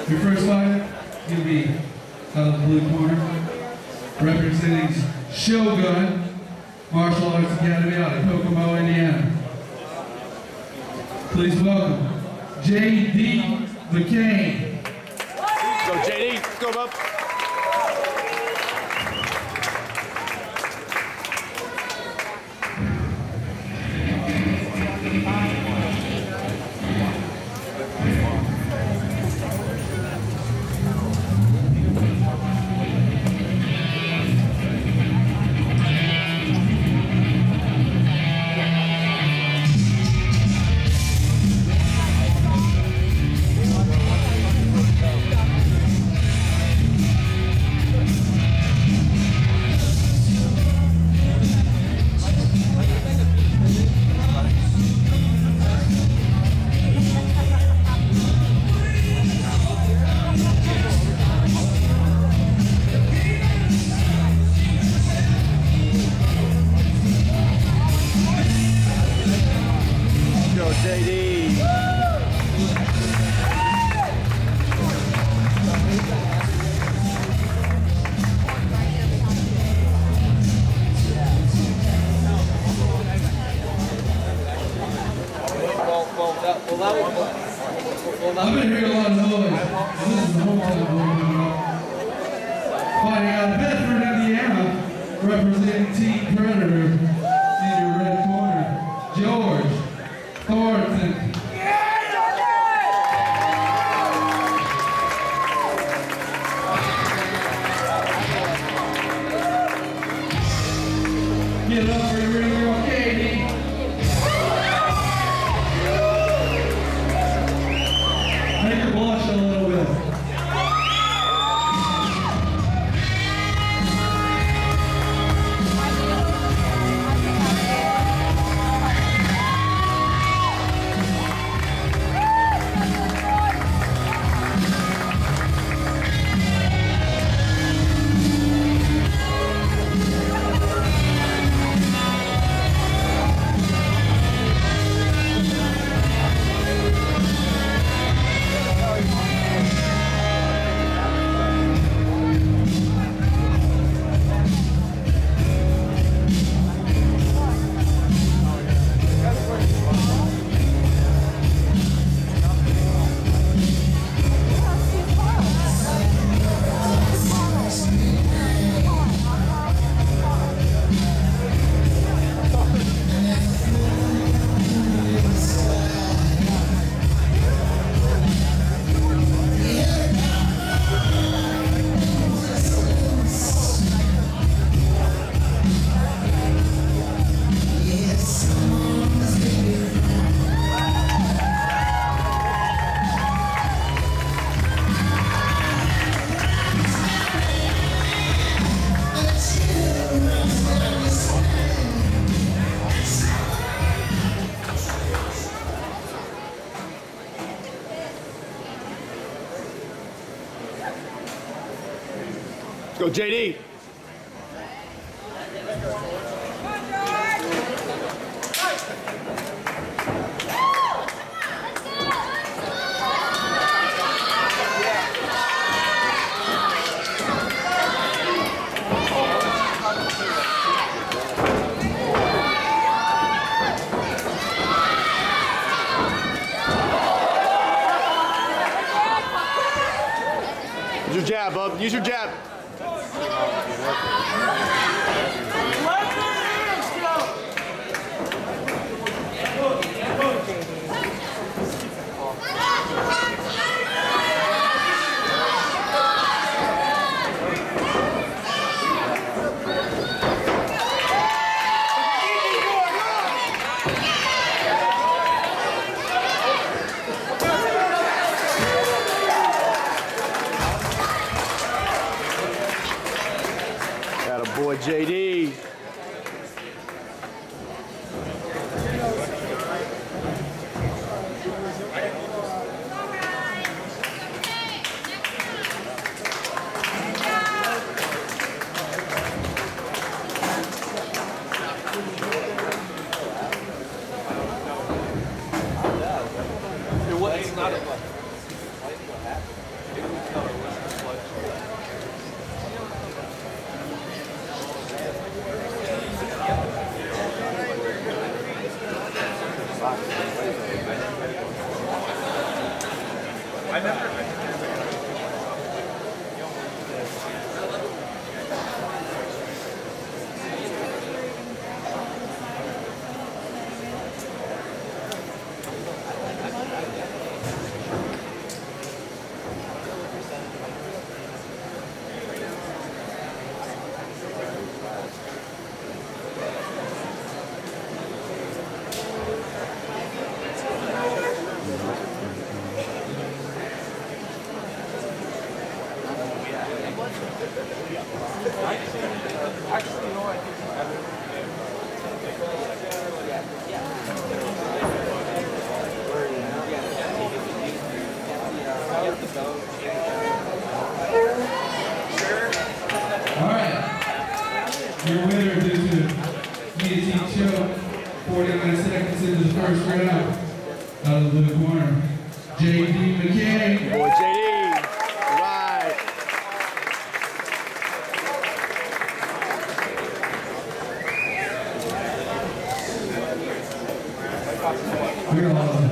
Your first fight is going to be out of the blue corner, representing Shogun Martial Arts Academy out of Kokomo, Indiana. Please welcome J.D. McCain. Go J.D., let's go, bub. JD. I've been hearing a lot of noise. This is the hometown boy. Fighting out of Bedford, Indiana, representing Team Predator in your red corner, George Thornton. Get up for your ring girl, Katie. Make her blush a little bit. Go JD. Use your jab, bub. Use your jab. Boy, JD. It's not a Your winner due to guillotine choke, 49 seconds into the first round, out of the blue corner, J.D. McCain. Boy, JD. Right. We're all